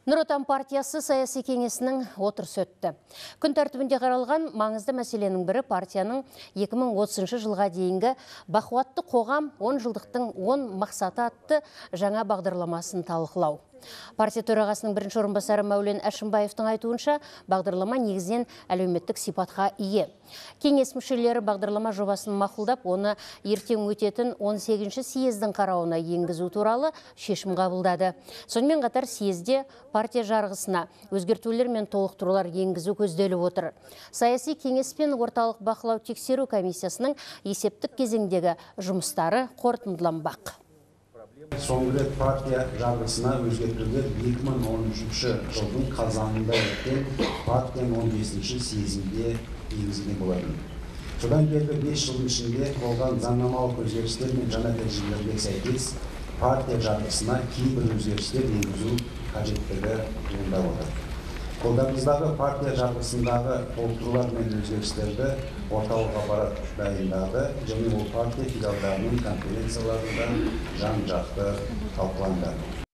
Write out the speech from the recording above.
Нұр Отан партиясы саяси кеңесінің отырысы өтті. Күн тәртібінде қаралған маңызды мәселенің бірі партияның 2030 жылға дейінгі бақуатты қоғам 10 жылдықтың 10 мақсаты атты жаңа бағдарламасын талқылау. Партия төрағасының бірінші орынбасары Мәулен Әшімбаевтың айтуынша, бағдарлама негізінен әлеуметтік сипатқа ие. Кеңес мүшелері бағдарлама жобасын мақұлдап, оны ертең өтетін 18-ші съездің қарауына енгізу туралы шешім қабылдады. Сонымен қатар съезде партия жарғысына өзгертулер мен толықтырулар енгізу көзделіп отыр. Саяси кеңес пен орталық бақылау тексеру комиссиясының есептік кезеңдегі жұмыстары қорытындыланбақ. Соңғы рет партия жарғысына өзгертулер 2013 жылдың қазанында өткен партияның 15-ші съезінде енгізілген болатын. Содан бергі 5 жылдың ішінде болған заңнамалық өзгерістер мен жаңа ережелерге сәйкес партия жарғысына кейбір өзгерістер енгізу қажеттігі туындап отыр. Қолдарыңыздағы партия жарғысындағы толықтырулар мен өзгерістерді орталық аппарат дайындады және ол партия филиалдарының конференцияларында жан-жақты талқыланды.